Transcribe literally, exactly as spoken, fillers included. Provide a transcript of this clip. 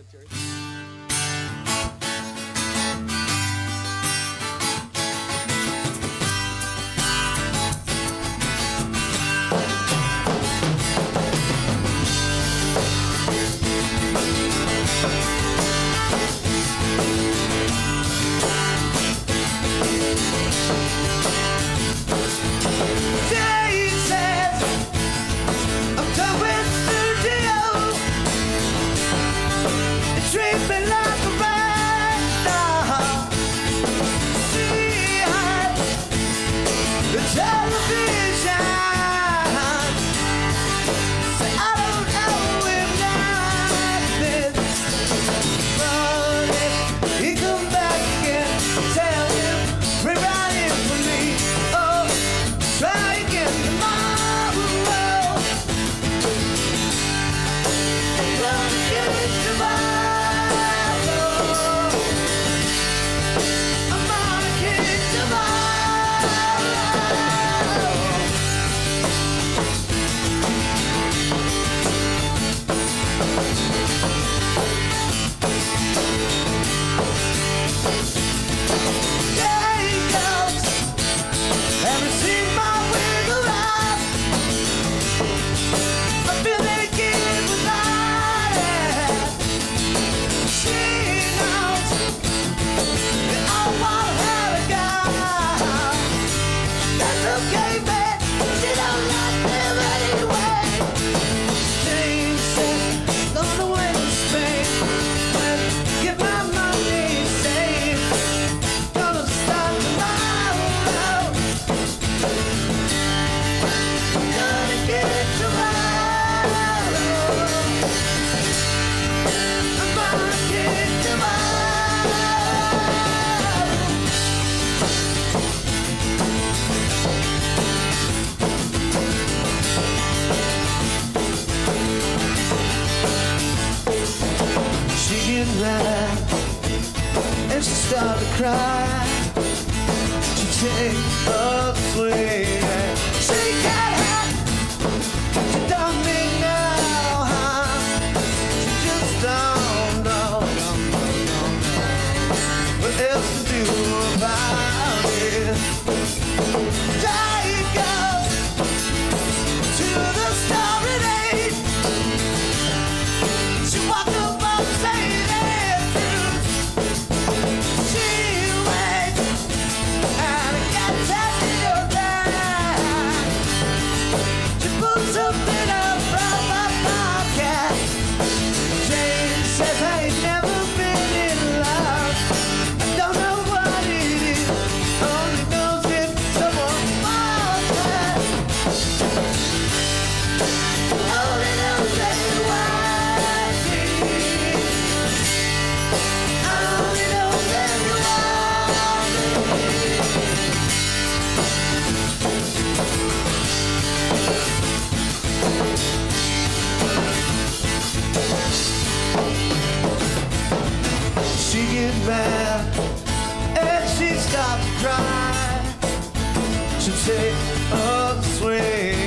it's yours. And she started to cry. She take a swing. She got hot. She don't need no harm. She just don't know, don't know, don't know what else to do about it. There you go to the starry day. She walked up on saying mad, and she stopped to cry. She'd take a swing.